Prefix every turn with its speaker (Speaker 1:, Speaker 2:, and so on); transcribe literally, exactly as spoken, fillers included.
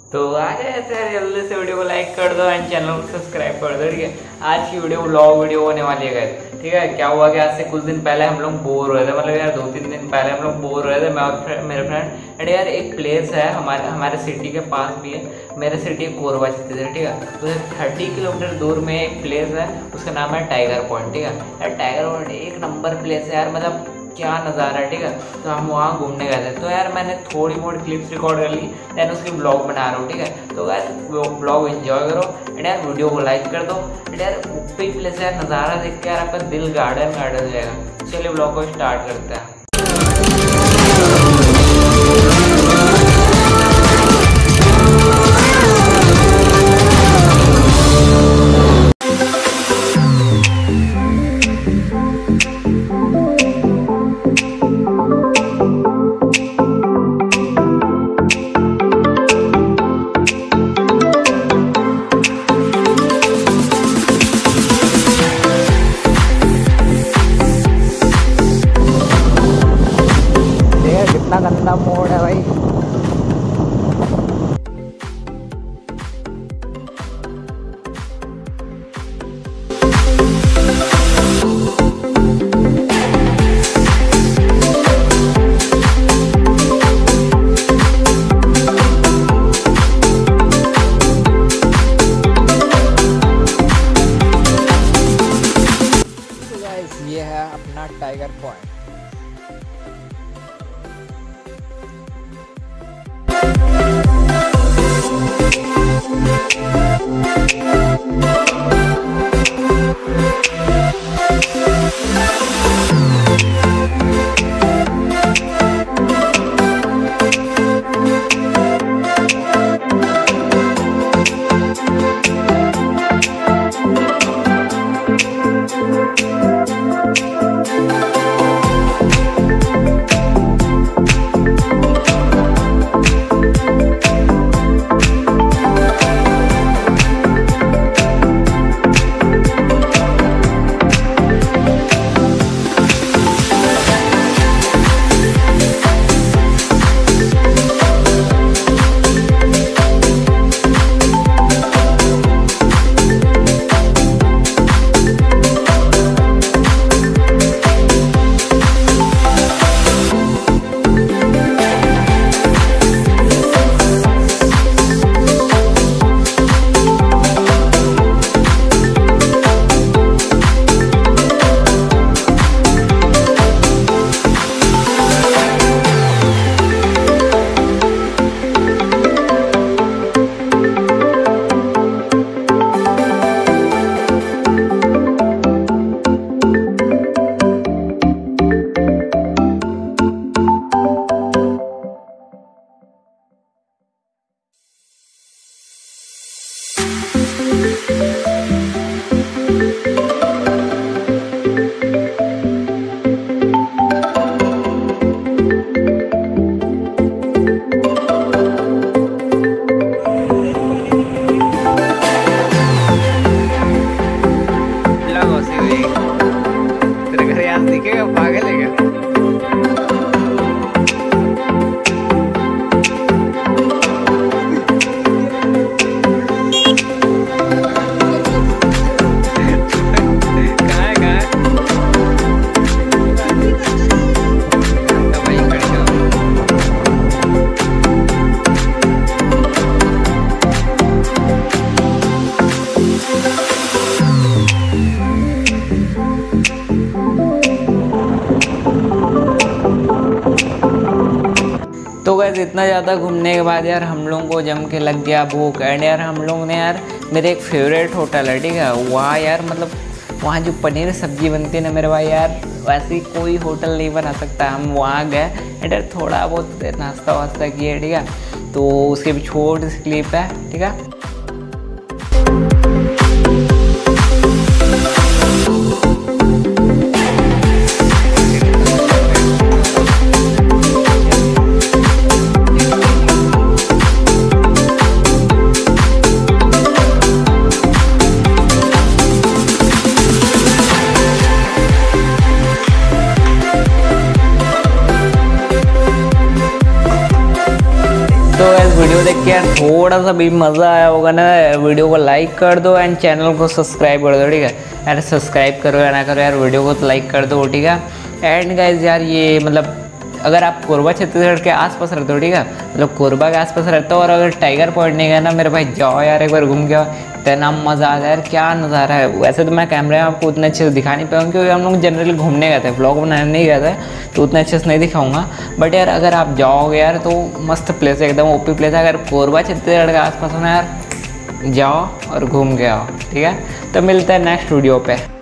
Speaker 1: तो आ गए यार, जल्दी से वीडियो को लाइक कर दो एंड चैनल को सब्सक्राइब कर दो। ठीक है, आज की वीडियो व्लॉग वीडियो होने वाली है गाइस। ठीक है, क्या हुआ कि आज से कुछ दिन पहले हम लोग बोर हो रहे थे, मतलब यार दो तीन दिन पहले हम लोग बोर हो रहे थे, मैं और मेरे फ्रेंड। एंड यार एक प्लेस है हमारे हमारे सिटी के पास भी है, मेरे सिटी कोरबा छत्तीसगढ़। ठीक है, तो थर्टी किलोमीटर दूर में एक प्लेस है, उसका नाम है टाइगर पॉइंट। ठीक है यार, टाइगर पॉइंट एक नंबर प्लेस है यार, मतलब क्या नज़ारा है। ठीक है, तो हम वहाँ घूमने गए थे। तो यार मैंने थोड़ी मोटी क्लिप्स रिकॉर्ड कर ली, देन उसकी ब्लॉग बना रहा हूँ। ठीक है, तो यार वो ब्लॉग एंजॉय करो एंड यार वीडियो को लाइक कर दो एंड यार ऊपरी प्लेस यार नज़ारा देख के यार आपका दिल गार्डन गार्डन हो जाएगा। चलिए ब्लॉग को स्टार्ट करते हैं। कितना गंदा मोड़ है भाई। तो गाइस ये है अपना टाइगर पॉइंट। दिखेगा पागल है क्या? तो गाइस इतना ज़्यादा घूमने के बाद यार हम लोगों को जम के लग गया भूख। एंड यार हम लोग ने यार मेरे एक फेवरेट होटल है, ठीक है, वहाँ यार मतलब वहाँ जो पनीर सब्जी बनती है ना मेरे भाई, यार वैसी कोई होटल नहीं बना सकता। हम वहाँ गए एंड यार थोड़ा बहुत नाश्ता वास्ता किया, ठीक है, तो उसकी भी छोटी सी क्लिप है। ठीक है, वीडियो देख के यार थोड़ा सा भी मज़ा आया होगा ना, वीडियो को लाइक कर दो एंड चैनल को सब्सक्राइब कर दो, ठीक है यार। सब्सक्राइब करो या ना करो यार, वीडियो को तो लाइक कर दो, ठीक है। एंड गाइज यार ये मतलब अगर आप कोरबा छत्तीसगढ़ के आसपास रहते हो, ठीक है, मतलब कोरबा के आसपास रहते हो और अगर टाइगर पॉइंट नहीं गया ना मेरे भाई, जाओ यार एक बार घूम के आओ, इतना मज़ा आ जाए यार, क्या नज़ारा है। वैसे तो मैं कैमरे में आपको उतने अच्छे से दिखा नहीं पाऊँगा क्योंकि हम लोग जनरली घूमने गए थे, व्लॉग बनाने नहीं गए थे, तो उतने अच्छे से नहीं दिखाऊंगा। बट यार अगर आप जाओगे यार तो मस्त प्लेस है, एकदम ओपी प्लेस है। अगर कोरबा छत्तीसगढ़ के आसपास हो ना यार, जाओ और घूम के आओ, ठीक है। तो मिलते हैं नेक्स्ट वीडियो पे।